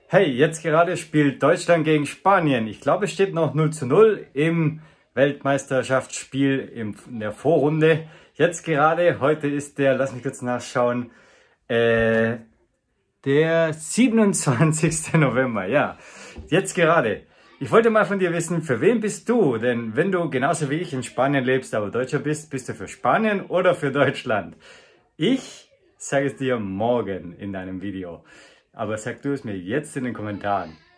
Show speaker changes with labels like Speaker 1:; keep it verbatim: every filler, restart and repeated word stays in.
Speaker 1: Hey, jetzt gerade spielt Deutschland gegen Spanien. Ich glaube, es steht noch null zu null im Weltmeisterschaftsspiel in der Vorrunde. Jetzt gerade, heute ist der, lass mich kurz nachschauen, äh, der siebenundzwanzigste November. Ja, jetzt gerade. Ich wollte mal von dir wissen, für wen bist du? Denn wenn du genauso wie ich in Spanien lebst, aber Deutscher bist, bist du für Spanien oder für Deutschland? Ich sage es dir morgen in deinem Video. Aber sag du es mir jetzt in den Kommentaren.